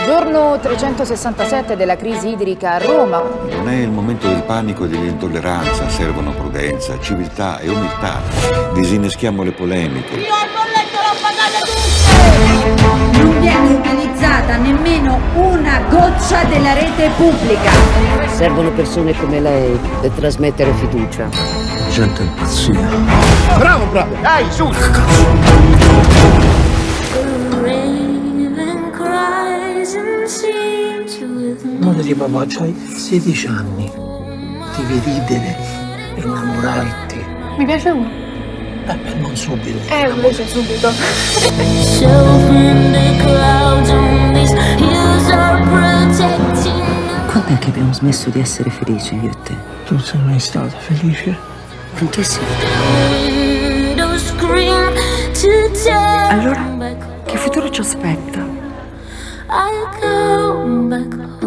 Giorno 367 della crisi idrica a Roma. Non è il momento del panico e dell'intolleranza, servono prudenza, civiltà e umiltà. Disinneschiamo le polemiche. Io al bolletto l'ho pagata tutte! Non viene utilizzata nemmeno una goccia della rete pubblica. Servono persone come lei per trasmettere fiducia. Gente impazzita. Bravo, bravo! Dai, su! Amore di papà, c'hai 16 anni. Devi ridere, innamorarti. Mi piace uno. Beh, non subito. Invece subito. Quando è che abbiamo smesso di essere felici io e te? Tu sei mai stata felice? In che senso? Allora, che futuro ci aspetta? I go back home.